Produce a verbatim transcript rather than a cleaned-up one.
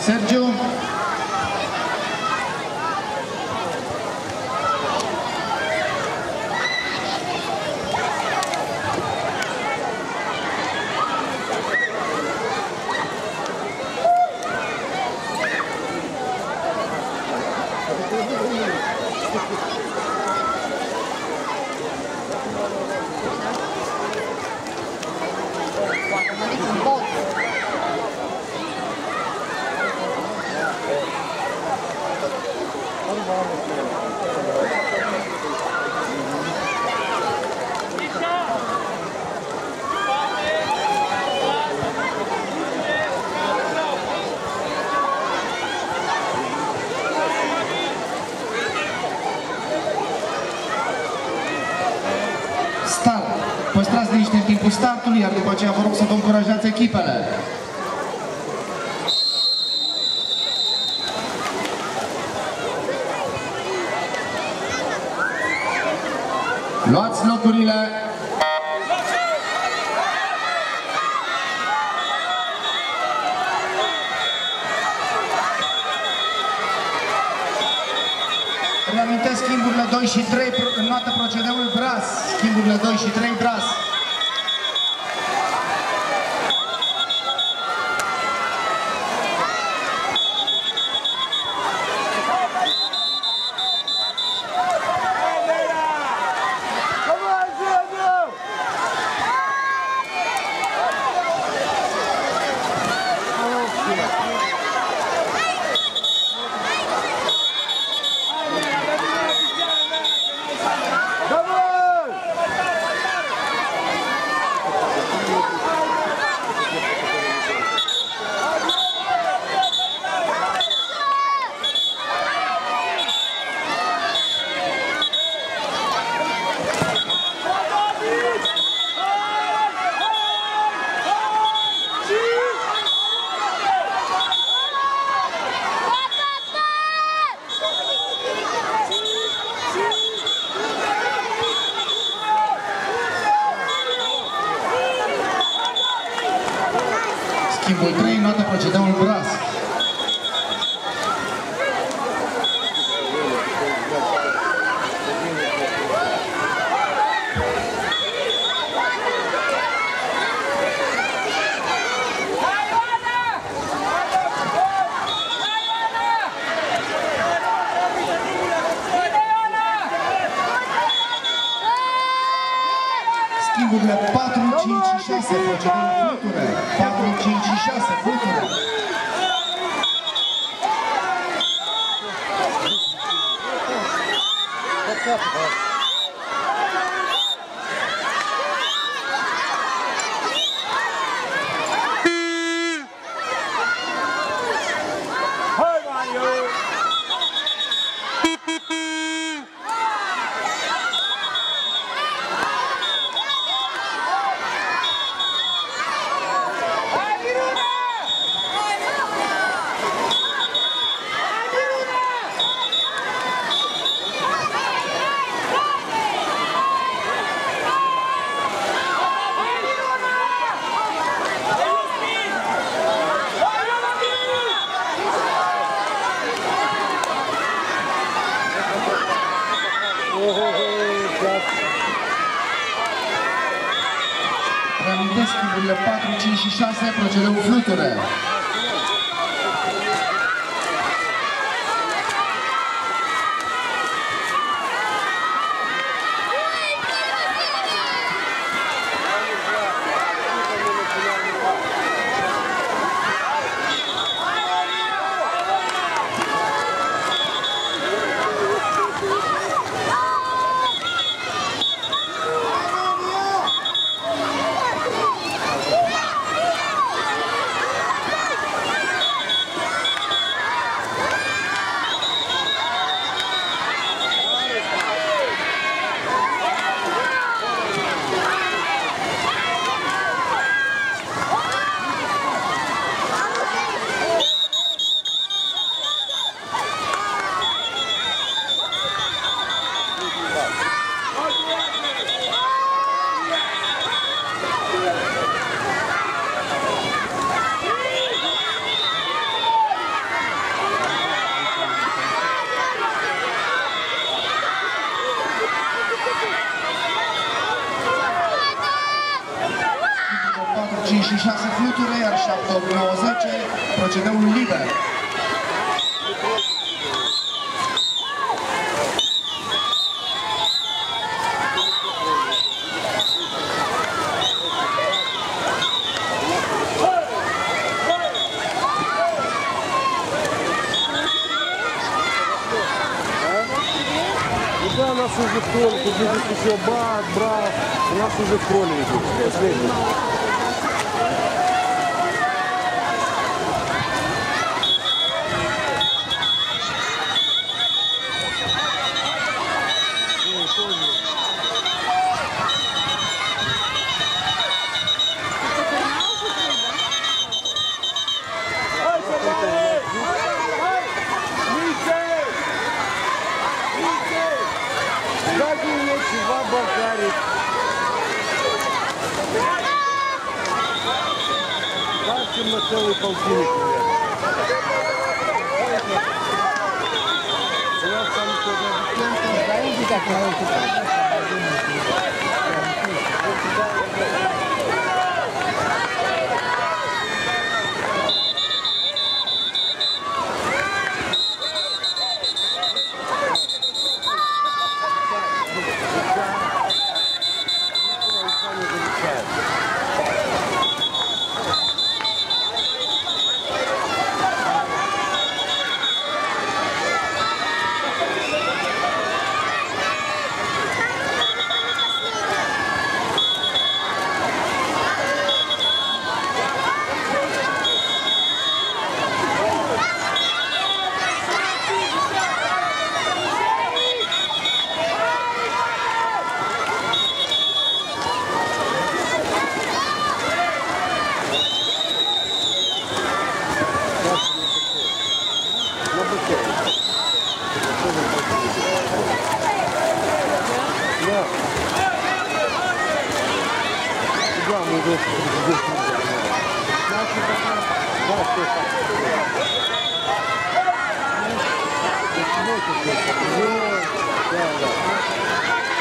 Sergiu. Start. Păstrați liniște în timpul startului, iar după aceea vă rog să vă încurajați echipele. Luați locurile. Reamintesc schimburile doi și trei, înnoată procedeul bras. Schimburile doi și trei bras. Schimbul trei, notă procedeul bras. Schimburile patru, cinci și șase, procedeul fluture. patru, cinci și șase, fluture. Reamintesc schimburile patru, cinci și șase, procedeul fluture. cinci și șase fluture, iar șapte, opt, nouă, zece, procedeul liber. Да, у нас уже кролик, тут будет еще бак, брат, у нас уже кролик идет, последний. Бакарик. Бачим на целый полтинник. У нас там Да, да.